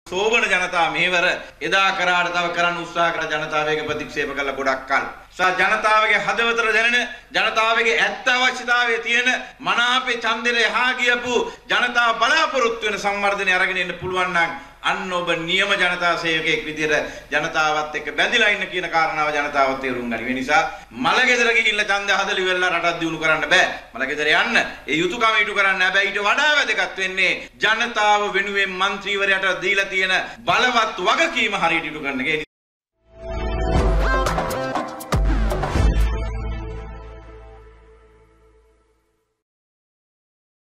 සෝබන ජනතාව මෙහෙවර එදා කරාට තව කරන්න උත්සාහ කර ජනතාව ඒක ප්‍රතික්ෂේප කළ ගොඩක් කල්. ජනතාවගේ හදවතට දැනෙන ජනතාවගේ ඇත්ත අවශ්‍යතාවයේ තියෙන මනාපේ ඡන්දෙට එහා ගියපු ජනතාව බලාපොරොත්තු වෙන සංවර්ධනය අරගෙන ඉන්න පුළුවන් නම් අන්න ඔබ නියම ජනතා සේවකයෙක් විදියට ජනතාවත් එක්ක බැඳිලා ඉන්න කියන කාරණාව ජනතාව තේරුම් ගනි. ඒ නිසා මලගෙදර ගිහිල්ලා ඡන්දය හදලා ඉවරලා රටක් දියුණු කරන්න බෑ. මලගෙදර යන්න ඒ යුතුයකම ඉටු කරන්න. හැබැයි ඊට වඩා වැදගත් වෙන්නේ ජනතාව වෙනුවෙන් മന്ത്രിවරයාට දීලා තියෙන බලවත් වගකීම හරියට ඉටු කරන එක.